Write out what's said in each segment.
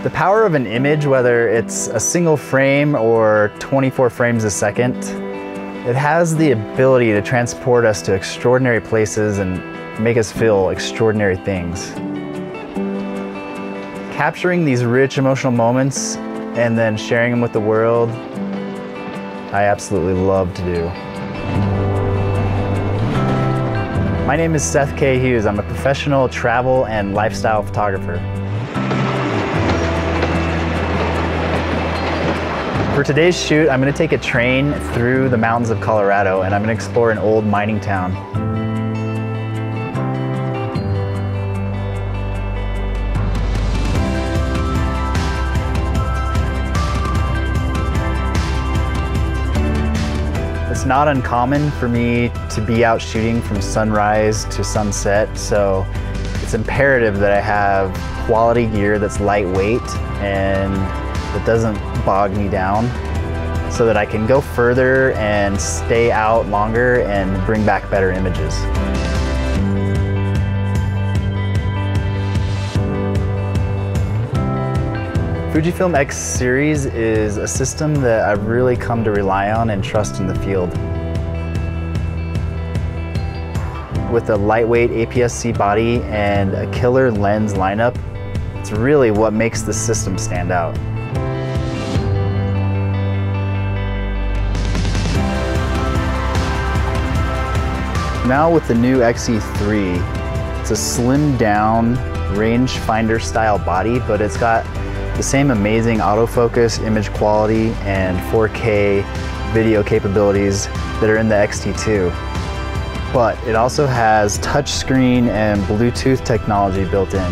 The power of an image, whether it's a single frame or 24 frames a second, it has the ability to transport us to extraordinary places and make us feel extraordinary things. Capturing these rich emotional moments and then sharing them with the world, I absolutely love to do. My name is Seth K. Hughes. I'm a professional travel and lifestyle photographer. For today's shoot, I'm going to take a train through the mountains of Colorado and I'm going to explore an old mining town. It's not uncommon for me to be out shooting from sunrise to sunset, so it's imperative that I have quality gear that's lightweight and that doesn't bog me down so that I can go further and stay out longer and bring back better images. Fujifilm X Series is a system that I've really come to rely on and trust in the field. With a lightweight APS-C body and a killer lens lineup, it's really what makes the system stand out. Now with the new XE3, it's a slimmed down rangefinder style body, but it's got the same amazing autofocus, image quality, and 4K video capabilities that are in the X-T2. But it also has touchscreen and Bluetooth technology built in.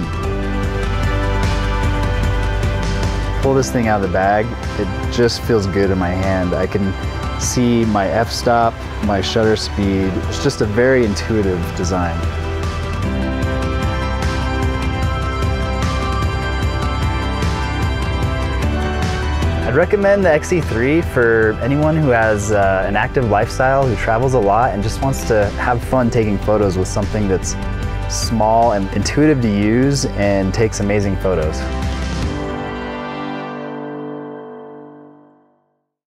Pull this thing out of the bag, it just feels good in my hand. I can see my f-stop, my shutter speed. It's just a very intuitive design. I'd recommend the XE3 for anyone who has an active lifestyle, who travels a lot and just wants to have fun taking photos with something that's small and intuitive to use and takes amazing photos.